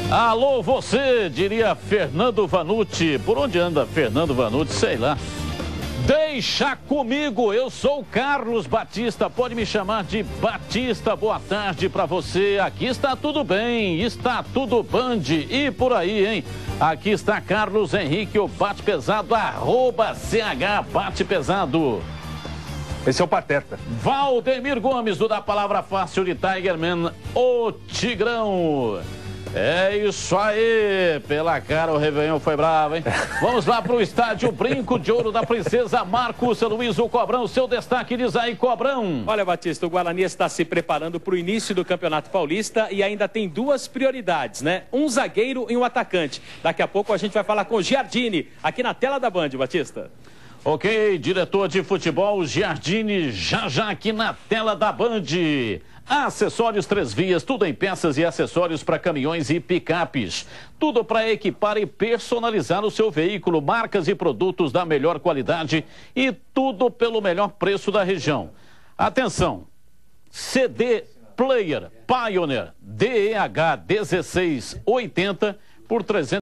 Alô, você, diria Fernando Vanucci. Por onde anda Fernando Vanucci? Sei lá. Deixa comigo, eu sou o Carlos Batista, pode me chamar de Batista. Boa tarde pra você. Aqui está tudo bem, está tudo Band e por aí, hein? Aqui está Carlos Henrique, o Bate Pesado, @CH Bate Pesado. Esse é o Pateta. Valdemir Gomes, do Da Palavra Fácil de Tigerman, o Tigrão. É isso aí, pela cara o Réveillon foi bravo, hein? Vamos lá pro estádio Brinco de Ouro da Princesa, Marcos Luiz, o Cobrão, seu destaque diz aí, Cobrão. Olha, Batista, o Guarani está se preparando para o início do Campeonato Paulista e ainda tem duas prioridades, né? Um zagueiro e um atacante. Daqui a pouco a gente vai falar com o Giardini, aqui na tela da Band, Batista. Ok, diretor de futebol, Giardini, já aqui na tela da Band. Acessórios Três Vias, tudo em peças e acessórios para caminhões e picapes. Tudo para equipar e personalizar o seu veículo, marcas e produtos da melhor qualidade e tudo pelo melhor preço da região. Atenção, CD Player Pioneer DEH 1680 por 300.